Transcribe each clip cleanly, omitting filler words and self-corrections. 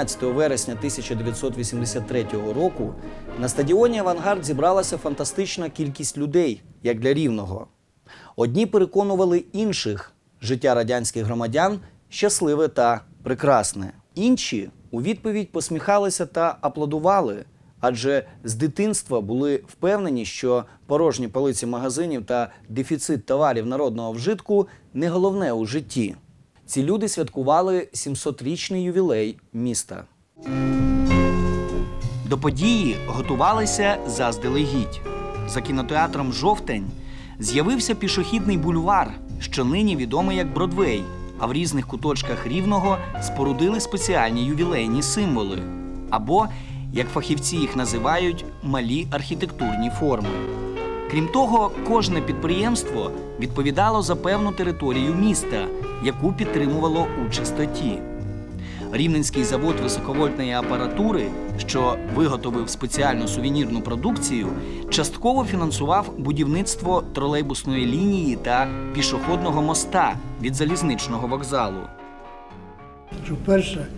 17 вересня 1983 року на стадіоні «Авангард» зібралася фантастична кількість людей, як для Рівного. Одні переконували інших – життя радянських громадян щасливе та прекрасне. Інші у відповідь посміхалися та аплодували, адже з дитинства були впевнені, що порожні полиці магазинів та дефіцит товарів народного вжитку – не головне у житті. Ці люди святкували 700-річний ювілей міста. До події готувалися заздалегідь. За кінотеатром «Жовтень» з'явився пішохідний бульвар, що нині відомий як Бродвей, а в різних куточках Рівного спорудили спеціальні ювілейні символи. Або, як фахівці їх називають, малі архітектурні форми. Крім того, кожне підприємство відповідало за певну територію міста, яку підтримувало у чистоті. Рівненський завод високовольтної апаратури, що виготовив спеціальну сувенірну продукцію, частково фінансував будівництво тролейбусної лінії та пішохідного моста від залізничного вокзалу. Перша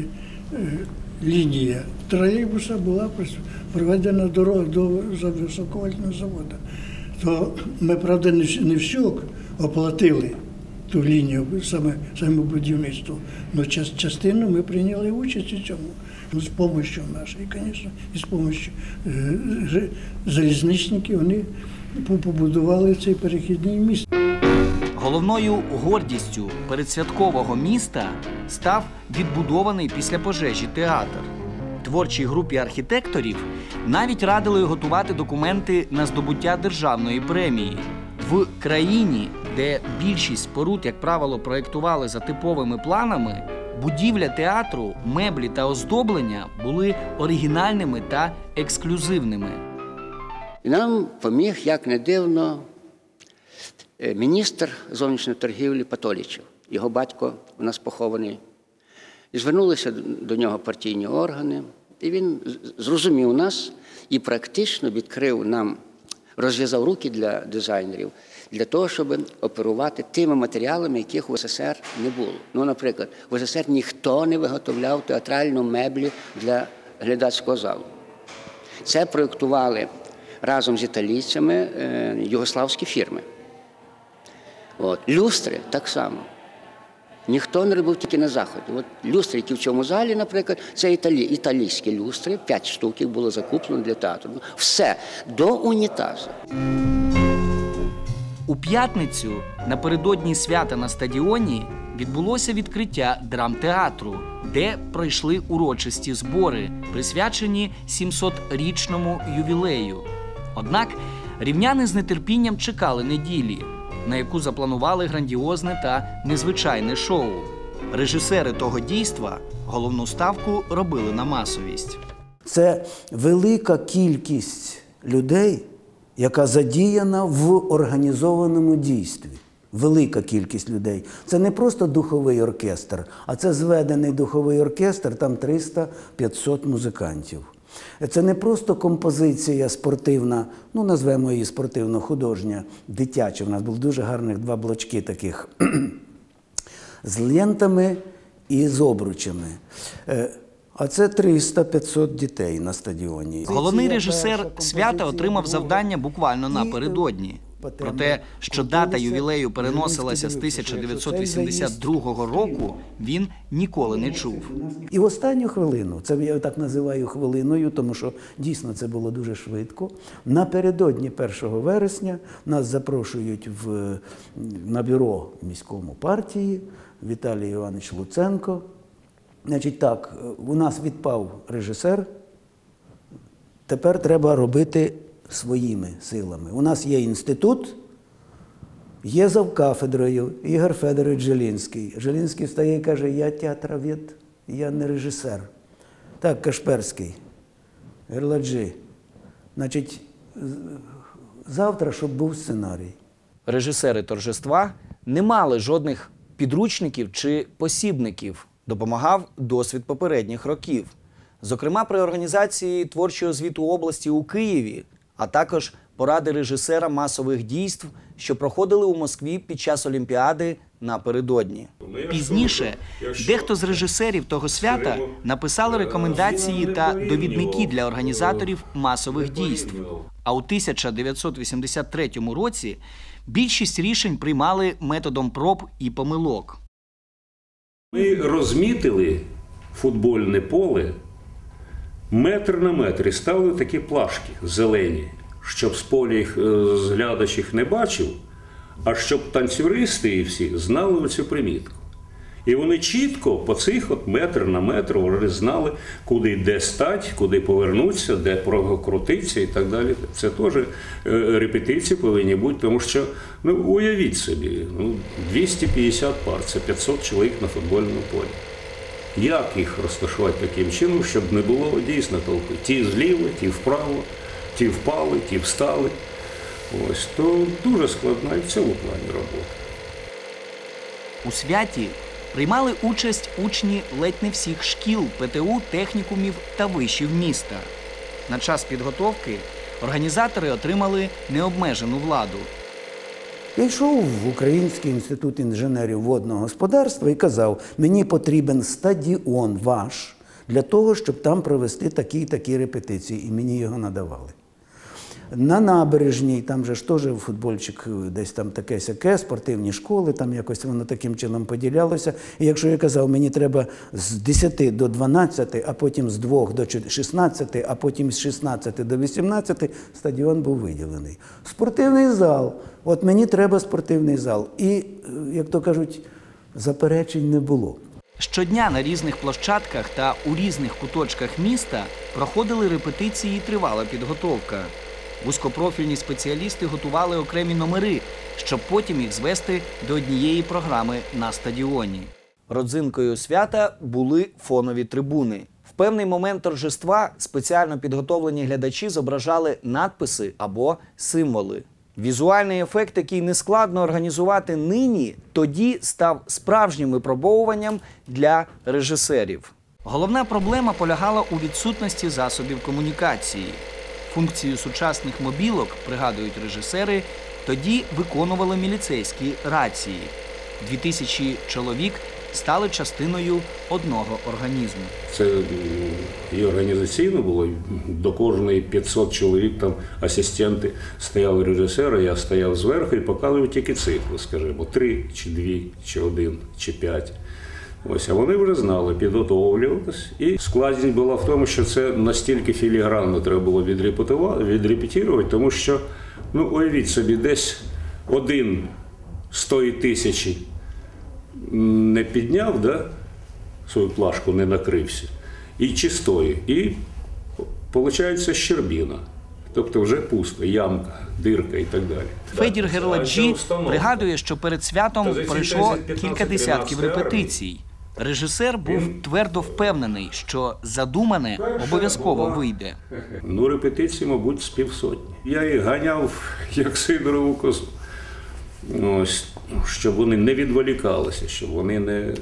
лінія тролейбуса була проведена до високовольтного заводу. То ми, правда, не всю оплатили ту лінію, саме будівництво, але частину ми прийняли участь у цьому. З допомогою нашої, звісно, і з допомогою залізничників вони побудували цей перехідний міст. Головною гордістю передсвяткового міста став відбудований після пожежі театр. Творчій групі архітекторів навіть радили готувати документи на здобуття державної премії. В країні, де більшість споруд, як правило, проєктували за типовими планами, будівля театру, меблі та оздоблення були оригінальними та ексклюзивними. І нам поміг, як не дивно, міністр зовнішньої торгівлі Патолічев. Його батько у нас похований. І звернулися до нього партійні органи, і він зрозумів нас і практично відкрив нам, розв'язав руки для дизайнерів, для того, щоб оперувати тими матеріалами, яких у СССР не було. Ну, наприклад, в СССР ніхто не виготовляв театральну меблю для глядацького залу. Це проєктували разом з італійцями югославські фірми. Люстри так само. Ніхто не робив тільки на Заході. Люстри, які в цьому залі, наприклад, це італійські люстри, 5 штук їх було закуплено для театру. Все, до унітазу. У п'ятницю, напередодні свята на стадіоні, відбулося відкриття драмтеатру, де пройшли урочисті збори, присвячені 700-річному ювілею. Однак рівняни з нетерпінням чекали неділі, на яку запланували грандіозне та незвичайне шоу. Режисери того дійства головну ставку робили на масовість. Це велика кількість людей, яка задіяна в організованому дійстві. Велика кількість людей. Це не просто духовий оркестр, а це зведений духовий оркестр, там 300-500 музикантів. Це не просто композиція спортивна, ну, назвемо її спортивно-художня, дитяча. У нас були дуже гарних 2 блочки таких з лентами і з обручами. А це 300-500 дітей на стадіоні. Головний режисер свята отримав завдання буквально напередодні. Про те, що дата ювілею переносилася з 1982 року, він ніколи не чув. І в останню хвилину, це я так називаю хвилиною, тому що дійсно це було дуже швидко, напередодні 1 вересня нас запрошують на бюро міському партії, Віталій Іванович Луценко. Значить так, у нас відпав режисер, тепер треба робити своїми силами. У нас є інститут, є завкафедрою Ігор Федорович Жилінський. Жилінський встає і каже: я театровед, я не режисер. Так, Кашперський, Герладжі. Значить, завтра, щоб був сценарій. Режисери торжества не мали жодних підручників чи посібників. Допомагав досвід попередніх років. Зокрема, при організації творчого звіту області у Києві, а також поради режисера масових дійств, що проходили у Москві під час Олімпіади напередодні. Пізніше дехто з режисерів того свята написали рекомендації та довідники для організаторів масових дійств. А у 1983 році більшість рішень приймали методом проб і помилок. Ми розмітили футбольне поле метр на метр і ставили такі плашки зелені, щоб з поля їх глядач їх не бачив, а щоб танцюристи і всі знали оцю примітку. І вони чітко по цих от метр на метр вони знали, куди де стать, куди повернутися, де прокрутитися і так далі. Це теж репетиції повинні бути, тому що, уявіть собі, 250 пар, це 500 чоловік на футбольному полі. Як їх розташувати таким чином, щоб не було дійсно толпи? Ті зліва, ті вправо, ті впали, ті встали. Ось, то дуже складна і в цьому плані робота. У святі приймали участь учні ледь не всіх шкіл, ПТУ, технікумів та вишів міста. На час підготовки організатори отримали необмежену владу. Я йшов в Український інститут інженерів водного господарства і казав, мені потрібен стадіон ваш для того, щоб там провести такі репетиції. І мені його надавали. На набережній, там же ж теж футбольчик, десь там таке-сяке, спортивні школи, там якось воно таким чином поділялося. І якщо я казав, мені треба з 10 до 12, а потім з 2 до 16, а потім з 16 до 18, стадіон був виділений. Спортивний зал. От мені треба спортивний зал. І, як то кажуть, заперечень не було. Щодня на різних площадках та у різних куточках міста проходили репетиції і тривала підготовка. Вузькопрофільні спеціалісти готували окремі номери, щоб потім їх звести до однієї програми на стадіоні. Родзинкою свята були фонові трибуни. В певний момент торжества спеціально підготовлені глядачі зображали надписи або символи. Візуальний ефект, який нескладно організувати нині, тоді став справжнім випробовуванням для режисерів. Головна проблема полягала у відсутності засобів комунікації. Функцію сучасних мобілок, пригадують режисери, тоді виконували міліцейські рації. 2000 чоловік стали частиною одного організму. Це і організаційно було, до кожної 500 чоловік, там асистенти стояли режисери, я стояв зверху і показував тільки цифри, скажімо, 3, чи 2, чи 1, чи 5. Ось, а вони вже знали, підготовлювалися. І складність була в тому, що це настільки філігранно треба було відрепетувати, тому що, уявіть собі, десь один з тої тисячі не підняв, свою плашку не накрився, і чистої, і виходить щербина. Тобто вже пусто, ямка, дирка і так далі. Федір Герладжі пригадує, що перед святом пройшло кілька десятків репетицій. Режисер був твердо впевнений, що задумане обов'язково вийде. Репетиції, мабуть, з 500. Я їх ганяв, як Сидорову козу. Ось, щоб вони не відволікалися, щоб вони не...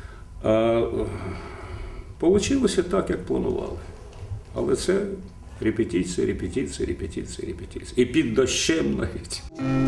Получилося так, як планували. Але це репетиції. І під дощем навіть.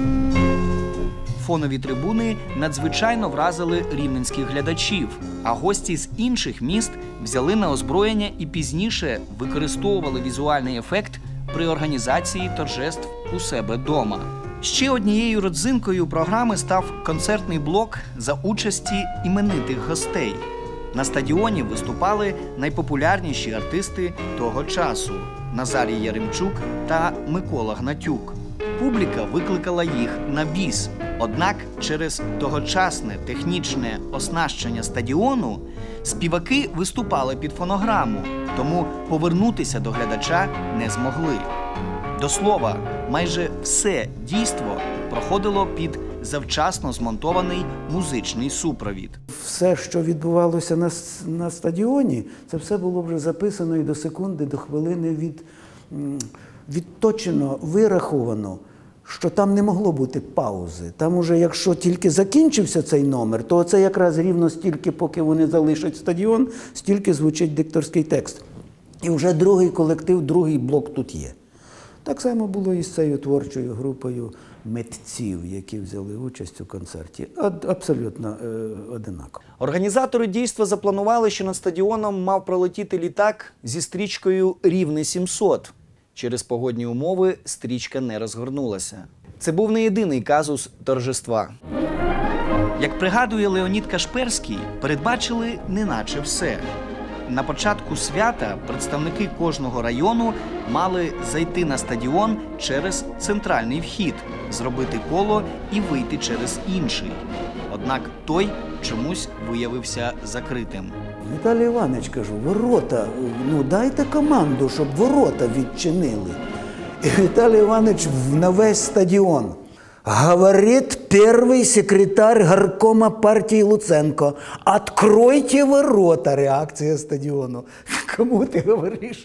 Фонові трибуни надзвичайно вразили рівненських глядачів, а гості з інших міст взяли на озброєння і пізніше використовували візуальний ефект при організації торжеств у себе дома. Ще однією родзинкою програми став концертний блок за участі іменитих гостей. На стадіоні виступали найпопулярніші артисти того часу – Назарій Яремчук та Микола Гнатюк. Публіка викликала їх на біс. Однак через тогочасне технічне оснащення стадіону співаки виступали під фонограму, тому повернутися до глядача не змогли. До слова, майже все дійство проходило під завчасно змонтований музичний супровід. Все, що відбувалося на стадіоні, це все було вже записано і до секунди, до хвилини відточено, вираховано, що там не могло бути паузи. Там уже, якщо тільки закінчився цей номер, то це якраз рівно стільки, поки вони залишать стадіон, стільки звучить дикторський текст. І вже другий колектив, другий блок тут є. Так само було і з цією творчою групою митців, які взяли участь у концерті. Абсолютно одинаково. Організатори дійства запланували, що над стадіоном мав пролетіти літак зі стрічкою «Рівне 700». Через погодні умови стрічка не розгорнулася. Це був не єдиний казус торжества. Як пригадує Леонід Кашперський, передбачили неначе все. На початку свята представники кожного району мали зайти на стадіон через центральний вхід, зробити коло і вийти через інший. Однак той чомусь виявився закритим. Віталій Іванович, кажу, ворота, дайте команду, щоб ворота відчинили. І Віталій Іванович на весь стадіон. Говорит первый секретарь горкома партии Луценко. Откройте ворота. Реакція стадіону. Кому ти говориш?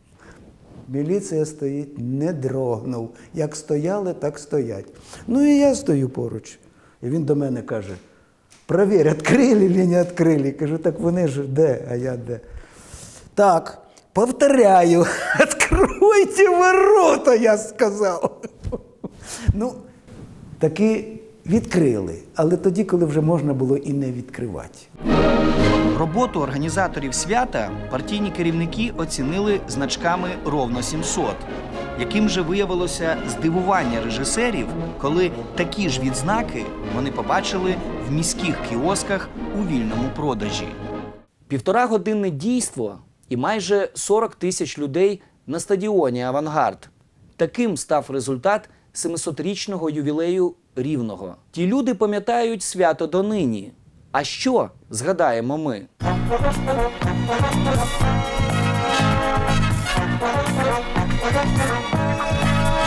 Міліція стоїть, не дрогнув. Як стояли, так стоять. Ну і я стою поруч. І він до мене каже, провір, відкрили чи не відкрили. Кажу, так вони ж де, а я де. Так, повторяю, відкройте ворота, я сказав. Ну, таки відкрили, але тоді, коли вже можна було і не відкривати. Роботу організаторів свята партійні керівники оцінили значками «Ровно 700». Яким же виявилося здивування режисерів, коли такі ж відзнаки вони побачили в міських кіосках у вільному продажі. 1,5-годинне дійство і майже 40 тисяч людей на стадіоні «Авангард». Таким став результат 700-річного ювілею Рівного. Ті люди пам'ятають свято донині. А що згадаємо ми?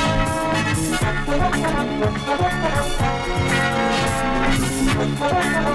Thank you.